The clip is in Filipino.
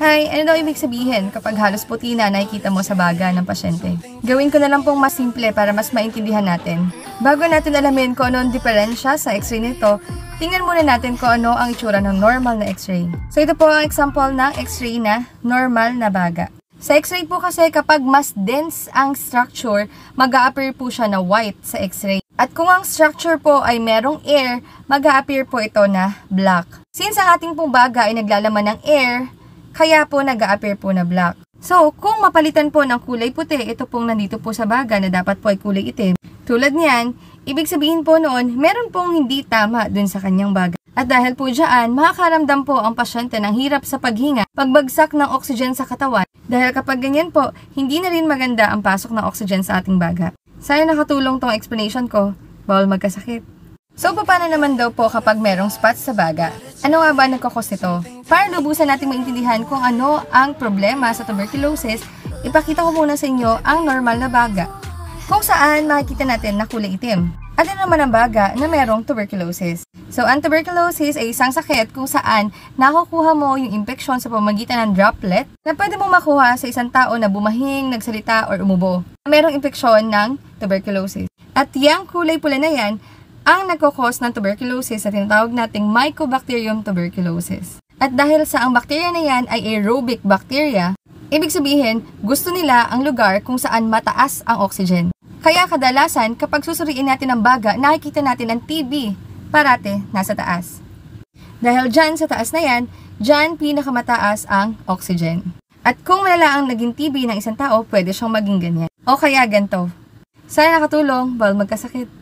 Hi, ano daw ibig sabihin kapag halos puti na nakikita mo sa baga ng pasyente? Gawin ko na lang pong mas simple para mas maintindihan natin. Bago natin alamin kung ano ang diferensya sa x-ray nito, tingnan muna natin kung ano ang itsura ng normal na x-ray. So ito po ang example ng x-ray na normal na baga. Sa x-ray po kasi kapag mas dense ang structure, mag-a-appear po siya na white sa x-ray. At kung ang structure po ay merong air, mag-a-appear po ito na black. Since ang ating pong baga ay naglalaman ng air, kaya po nag-a-appear po na black. So, kung mapalitan po ng kulay puti, ito pong nandito po sa baga na dapat po ay kulay itim. Tulad niyan, ibig sabihin po noon, meron pong hindi tama dun sa kanyang baga. At dahil po dyan, makakaramdam po ang pasyente ng hirap sa paghinga, pagbagsak ng oxygen sa katawan. Dahil kapag ganyan po, hindi na rin maganda ang pasok ng oxygen sa ating baga. Sana nakatulong tong explanation ko, bawal magkasakit. So, paano naman daw po kapag merong spots sa baga? Ano nga ba nagkakos nito? Para lubusan natin maintindihan kung ano ang problema sa tuberculosis, ipakita ko muna sa inyo ang normal na baga. Kung saan makikita natin na kulay itim. At ano naman ang baga na merong tuberculosis? So, ang tuberculosis ay isang sakit kung saan nakukuha mo yung infeksyon sa pamamagitan ng droplet na pwede mo makuha sa isang tao na bumahing, nagsalita, or umubo. Merong infeksyon ng tuberculosis. At yung kulay pula na yan, ang nagkakos ng tuberculosis na tinatawag nating Mycobacterium tuberculosis. At dahil sa ang bakterya na yan ay aerobic bacteria, ibig sabihin, gusto nila ang lugar kung saan mataas ang oxygen. Kaya kadalasan, kapag susuriin natin ang baga, nakikita natin ang TB, parate nasa taas. Dahil dyan sa taas na yan, dyan pinakamataas ang oxygen. At kung malala ang naging TB ng isang tao, pwede siyang maging ganyan. O kaya ganito. Sana nakatulong, bawal magkasakit.